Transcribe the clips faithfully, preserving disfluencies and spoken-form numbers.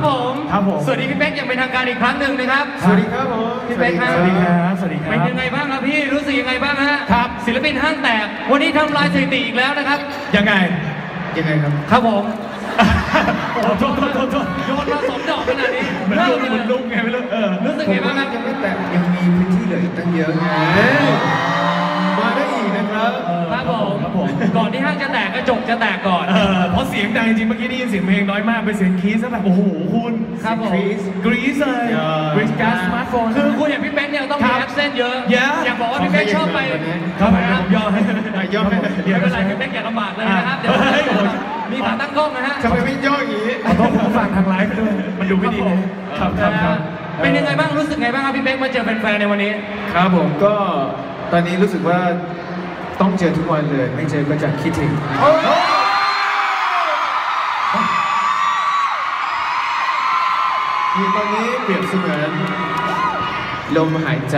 ผมครับผมสวัสดีพี่เป๊กอย่างเป็นทางการอีกครั้งหนึ่งนะครับสวัสดีครับผมพี่เป๊กครับสวัสดีครับสวัสดีครับเป็นยังไงบ้างครับพี่รู้สึกยังไงบ้างฮะครับศิลปินห้างแตกวันนี้ทำลายสถิติอีกแล้วนะครับยังไงยังไงครับครับผมโอ้โหโทษโทษโทษโยนมาสองดอกขนาดนี้เหมือนลุงเหมือนลุงไงไม่รู้เออรู้สึกไงบ้างครับยังไม่แตกยังมีพื้นที่เหลืออีกตั้งเยอะไงมาได้อีกนะครับครับผมครับผมก่อนที่ห้างจะแตกกระจกจะแตกก่อนเพราะเสียงดังจริงเมื่อกี้ได้ยินเสียงเพลงน้อยมากเป็นเสียงคีสแบบโอ้โหคุณครับผมกรีซเลยกรีซการ์ดสมาร์ทโฟนคือคุณอย่างพี่เป๊กเนี่ยต้องมีแอคเซนต์เยอะอยากบอกว่าพี่เป๊กชอบไปครับผมย่อให้ย่อให้ไม่เป็นไรพี่เป๊กอย่าลำบากเลยนะครับเดี๋ยวมีขาตั้งกล้องนะฮะทำไมไม่ย่ออย่างนี้ขอโทษผู้ฟังทางไลฟ์ด้วยมันดูไม่ดีนะครับครับเป็นยังไงบ้างรู้สึกไงบ้างครับพี่เป๊กมาเจอแฟนๆในวันนี้ครับผมก็ตอนนี้รู้สึกว่าต้องเจอทุกวันเลยไม่เจอก็จะคิดถึงคือตอนนี้เปรียบเสมือนลมหายใจ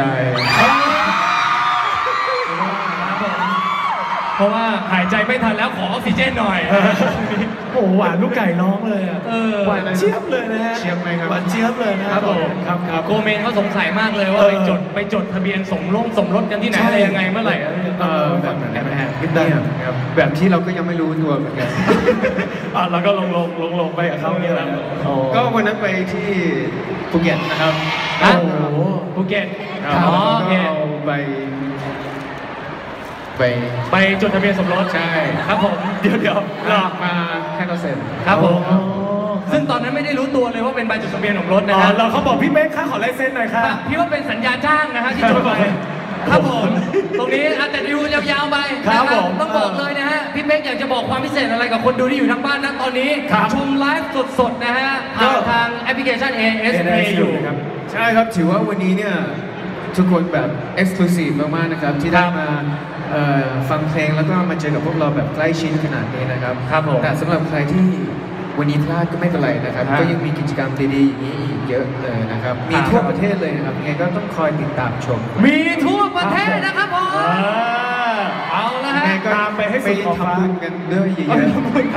เพราะว่าหายใจไม่ทันแล้วขอออกซิเจนหน่อยโอ้หวานลูกไก่ร้องเลยอ่ะหวานเจี๊ยบเลยนะฮะเจี๊ยบไหมครับหวานเจี๊ยบเลยนะครับผมครับครับโกเมนเขาสงสัยมากเลยว่าไปจดไปจดทะเบียนสมรสสมรสกันที่ไหนอะไรยังไงเมื่อไหร่เออแบบแบบแบบแบบที่เราก็ยังไม่รู้ตัวเหมือนกันอ่ะเราก็ลงลงลงลงไปกับเขาเนี่ยแหละก็วันนั้นไปที่ภูเก็ตนะครับโอ้โหภูเก็ตอ๋อโอเคไปไปไปจดทะเบียนสมรสใช่ครับผมเดี๋ยวเดี๋ยวหลอกมาให้เราเซ็นครับผมซึ่งตอนนั้นไม่ได้รู้ตัวเลยว่าเป็นใบจดทะเบียนสมรสนะฮะเราเขาบอกพี่เป๊กข้าขอลายเซ็นหน่อยครับพี่ว่าเป็นสัญญาจ้างนะฮะที่จดไปครับผมตรงนี้อาจจะดูยาวๆไปครับผมต้องบอกเลยนะฮะพี่เป๊กอยากจะบอกความพิเศษอะไรกับคนดูที่อยู่ทางบ้านนะตอนนี้ชมไลฟ์สดๆนะฮะผ่านทางแอปพลิเคชัน เอ เอส เพย์ อยู่ครับใช่ครับถือว่าวันนี้เนี่ยทุกคนแบบ Exclusive มากๆนะครับที่ได้มาฟังเพลงแล้วก็มาเจอกับพวกเราแบบใกล้ชิดขนาดนี้นะครับครับผมแต่สำหรับใครที่วันนี้พลาดก็ไม่เป็นไรนะครับก็ยังมีกิจกรรมดีๆอย่างนี้อีกเยอะเลยนะครับมีทั่วประเทศเลยนะครับยังไงก็ต้องคอยติดตามชมมีทั่วประเทศนะครับผมเอาละฮะตามไปให้สุดขอบทำบุญกันด้วยเยอะ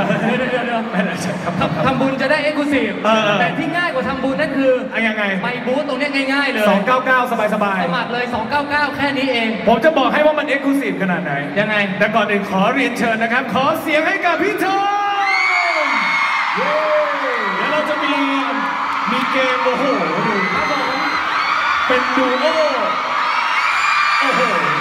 ๆทำบุญจะได้ Exclusive แต่ที่ง่ายกว่าทำบุญนั่นคือยังไงไปบูธตรงนี้ง่ายๆเลยสองเก้าเก้าสบายสบายสมัครเลยสองเก้าเก้าแค่นี้เองผมจะบอกให้ว่ามัน Exclusive ขนาดไหนยังไงแต่ก่อนอื่นขอเรียนเชิญนะครับขอเสียงให้กับพี่ทอมแล้วเราจะมีมีเกมโอ้โหดูครับผมเป็นดูโอโอ้โห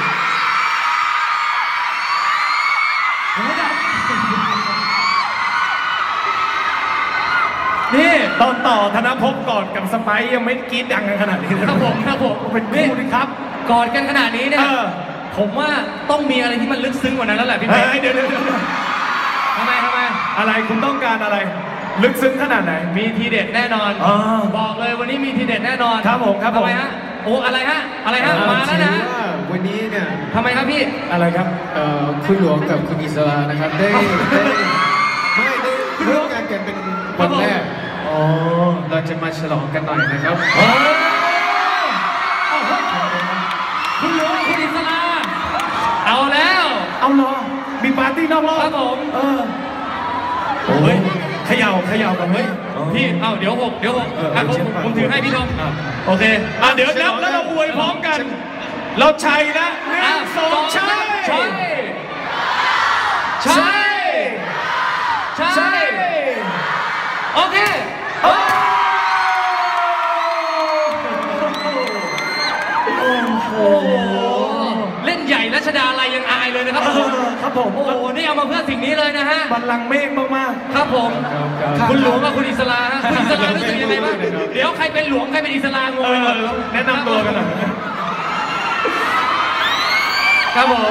นี่ตอนต่อธนภพกอดกับสไปซ์ยังไม่กรี๊ดดังกันขนาดนี้ครับผมครับผมเป็นคู่นี่ครับกอดกันขนาดนี้เนี่ยผมว่าต้องมีอะไรที่มันลึกซึ้งกว่านั้นแล้วแหละพี่เป๊กเดี๋ยวเดี๋ยวทำไมทำไมอะไรคุณต้องการอะไรลึกซึ้งขนาดไหนมีทีเด็ดแน่นอนบอกเลยวันนี้มีทีเด็ดแน่นอนครับผมครับผมทำไมฮะโอ้อะไรฮะอะไรฮะมาแล้วนะวันนี้เนี่ยทำไมครับพี่อะไรครับคุณหลวงกับคุณอิสระนะครับได้ได้ไม่ได้ร่วมงานกันเป็นวันแรกอ๋อเราจะมาฉลองกันหน่อยนะครับคุณหลวงคุณอิสระเอาแล้วเอาเหรอมีปาร์ตี้นอกรอบครับผมเออโอ้ยเขย่าเขย่ากันเฮ้ยพี่เอาเดี๋ยวหกเดี๋ยวหกผมถือให้พี่ทอมโอเคอ่ะเดี๋ยวนับแล้วเราอวยพร้อมกันเราชัยนะหนึ่งสองชัยชัยชัยชัยโอเคโอ้โหเล่นใหญ่รัชดาลัยยังอายเลยนะครับผมครับผมโอ้โหนี่เอามาเพื่อสิ่งนี้เลยนะฮะบัลลังก์เมฆมากๆครับผมคุณหลวงกับคุณอิสระคุณอิสระรู้สึกยังไงบ้างเดี๋ยวใครเป็นหลวงใครเป็นอิสระงงแนะนำตัวกันหน่อยครับผม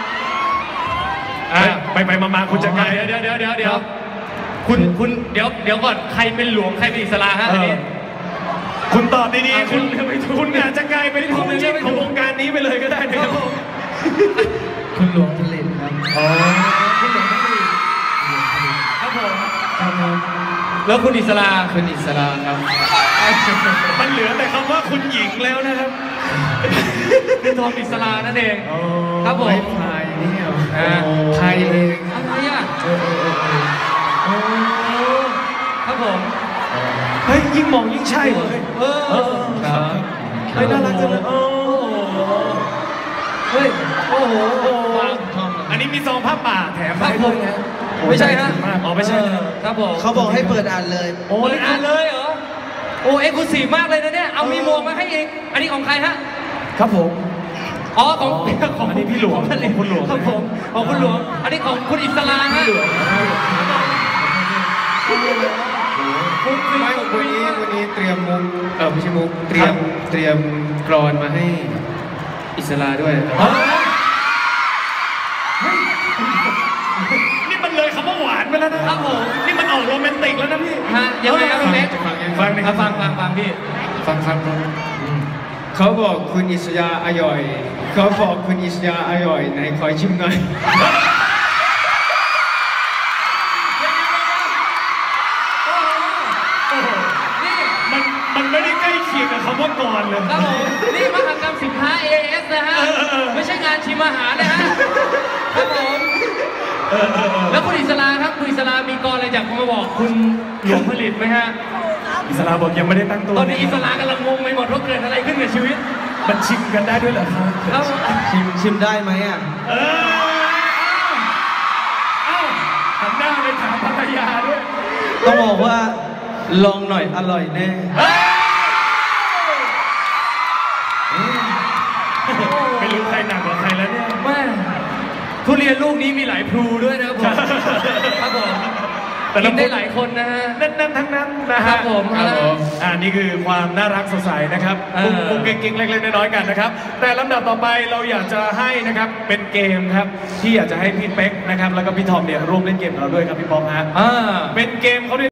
ไปไปมาๆคุณจะไงเดี๋ยวเดี๋ยวเดี๋ยวเดี๋ยวคุณคุณเดี๋ยวเดี๋ยวก่อนใครเป็นหลวงใครเป็นอิสระฮะอันนี้คุณตอบดีๆคุณคุณอาจจะกลายเป็นคู่จิ้นของวงการนี้ไปเลยก็ได้นะครับคุณหลวงผลิตครับอ๋อคุณหลวงผลิตครับผมแล้วคุณอิสระคุณอิสระครับมันเหลือแต่คำว่าคุณหญิงแล้วนะครับคือทอมอิสระนั่นเองครับผมไทยนี่เหรอไทยเองอะไรอ่ะครับผมเฮ้ยยิ่งมองยิ่งใช่เลยเออเออครับเฮ้ยน่ารักจังเลยโอ้โหเฮ้ยโอ้โหอันนี้มีซองผ้าป่าแถมครัมาบให้ผด้วมยนะไม่ใช่ฮะอ๋อไม่ใช่นะครับผมเขาบอกให้เปิดอ่านเลยโอ้เปิดนี่อ่านเลยเหรอโอ้เอ็กซ์คลูซีฟมากเลยนะเนี่ยเอามีหมวกมาให้อีกอันนี้ของใครฮะครับผมอ๋อของอ๋อของอันนี้พี่หลวงของของคุณหลวงครับผมของคุณหลวงอันนี้ของคุณอิสลาฮะ คุณไม่วันนี้วันนี้เตรียมมุกเออไม่ใช่มุกเตรียมเตรียมกรอนมาให้อิสลาด้วยอ๋อเฮ้ยนี่มันเลยคำว่าหวานไปแล้วนะครับผมนี่มันออกโรแมนติกแล้วนะพี่ฮะยังไงครับพี่เล็กจะฟังยังฟังหน่อยอ่ะฟังฟังฟังพี่ฟังฟังฟังเขาบอกคุณอิสยาอร่อย เขาบอกคุณอิสยาอร่อยไหนขอชิมหน่อยนี่มันมันไม่ได้ใกล้เคียงกับคำว่าก่อนเลยครับผมนี่มหกรรมสินค้า เอ เอส นะฮะเออเออเออไม่ใช่งานชิมอาหารนะฮะครับผมแล้วคุณอิสลาครับคุณอิสลามีกรอะไรอยากมาบอกคุณหลวงผลิตไหมฮะอิสลามบอกยังไม่ได้ตั้งตัวตอนนี้อิสลากำลังงงไปหมดว่าเกิดอะไรขึ้นกับชีวิตมันชิมกันได้ด้วยเหรอครับครับชิมชิมได้ไหมอ่ะเออเอ้าหันหน้าไปถามภรรยาด้วยต้องบอกว่าลองหน่อยอร่อยแน่เฮ้ยไม่รู้ใครหนักกว่าใครแล้วเนี่ยแม่ทุเรียนลูกนี้มีหลายพลูด้วยนะครับผมครับผมแต่ละกินได้หลายคนนะฮะนั่นๆทั้งนั้นนะฮะครับผมครับผมอ่านี่คือความน่ารักสดใสนะครับเออมุกเก่งๆเล็กๆน้อยๆกันนะครับ แต่ลำดับต่อไปเราอยากจะให้นะครับเป็นเกมครับที่อยากจะให้พี่เป๊กนะครับแล้วก็พี่ทอมเนี่ยร่วมเล่นเกมกับเราด้วยครับพี่ป๊อปฮะอ่าเป็นเกมเขาเรียก